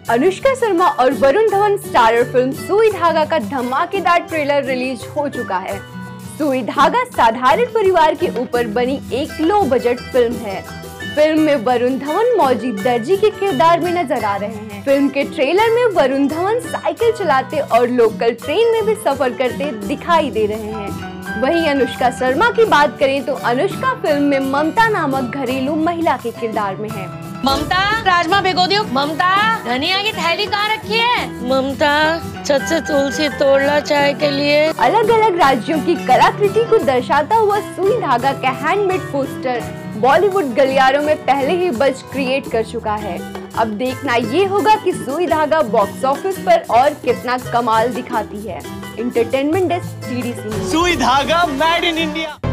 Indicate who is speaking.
Speaker 1: अनुष्का शर्मा और Varun Dhawan starrer film सुई धागा का धमाकेदार ट्रेलर रिलीज हो चुका है। सुई धागा साधारण परिवार के ऊपर बनी एक लो बजट फिल्म है। फिल्म में वरुण धवन मौजी दर्जी के किरदार में नजर आ रहे हैं। फिल्म के ट्रेलर में वरुण धवन साइकिल चलाते और लोकल ट्रेन में भी सफर करते दिखाई दे रहे हैं। वहीं अनुष्का शर्मा की बात करें तो अनुष्का फिल्म में ममता नामक घरेलू महिला के किरदार में है।
Speaker 2: ममता, राजमा भिगो दियो। ममता, धनिया की थैली कहाँ रखी है? ममता, छत से तुलसी तोड़ ला चाय के लिए।
Speaker 1: अलग अलग राज्यों की कलाकृति को दर्शाता हुआ सुई धागा का हैंडमेड पोस्टर बॉलीवुड गलियारों में पहले ही बज क्रिएट कर चुका है। अब देखना ये होगा कि सुई धागा बॉक्स ऑफिस पर और कितना कमाल दिखाती है। Entertainment desk TDC।
Speaker 3: सुई धागा मेड इन इंडिया।